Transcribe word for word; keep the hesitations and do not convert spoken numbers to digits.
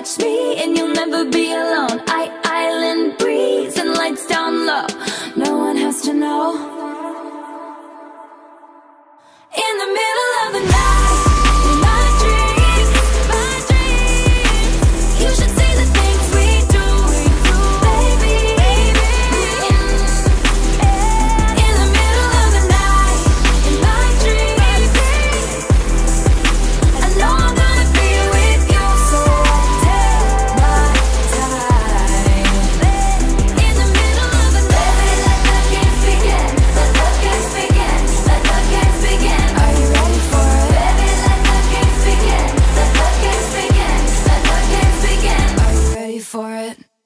touch me and you'll never be alone. I island breeze and lights down low. No one has to know. In the middle of the night, in my dreams, my dreams, you should see the things we do, baby, baby. In the middle of the night, in my dreams, I know I'm gonna be with you, so take my time. In the middle of the night, let the games begin, let the games begin, let the games begin. Are you ready for it? Baby, let the games begin, let the games begin, let the games begin. Are you ready for it?